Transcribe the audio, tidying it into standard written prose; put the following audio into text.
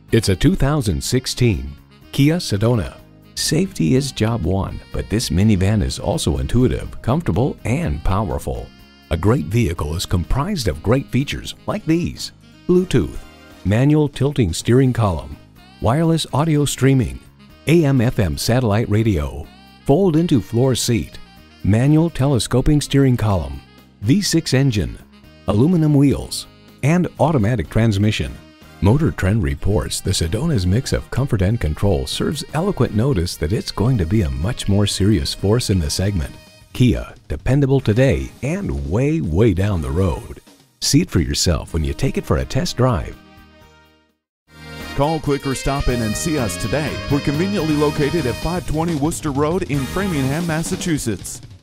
It's a 2016 Kia Sedona. Safety is job one, but this minivan is also intuitive, comfortable, and powerful. A great vehicle is comprised of great features like these: Bluetooth, manual tilting steering column, wireless audio streaming, AM/FM satellite radio, fold-into floor seat, manual telescoping steering column, V6 engine, aluminum wheels, and automatic transmission. Motor Trend reports the Sedona's mix of comfort and control serves eloquent notice that it's going to be a much more serious force in the segment. Kia, dependable today and way, way down the road. See it for yourself when you take it for a test drive. Call, click, or stop in and see us today. We're conveniently located at 520 Worcester Road in Framingham, Massachusetts.